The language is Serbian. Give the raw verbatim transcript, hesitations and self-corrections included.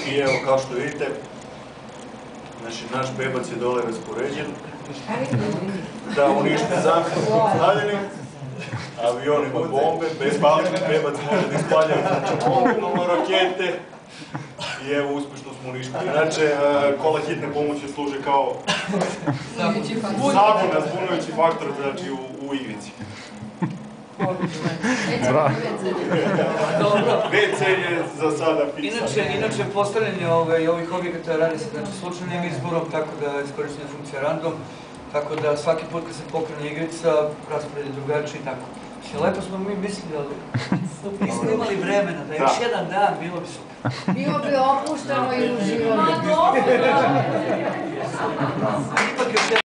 I evo, kao što vidite, naš bebac je dole raspoređen. Da uništi zamke su stavljeni, avion ima bombe, bezbalni bebac može da ispaljaju mobilno rakete i evo, uspešno smo uništili. Inače, kola hitne pomoći služe kao zabuna, zbunujući faktor, znači u igrici. ve ce je za sada pisan. Inače, postavljanje ovih objekata radi se slučajnim izborom, tako da iskorišćena funkcija random, tako da svaki put kad se pokrene igrica, raspored je drugačiji i tako. Lepo smo mi mislili, ali nismo imali vremena, da još jedan dan bilo bi super. Bilo bi opušteno i uživano.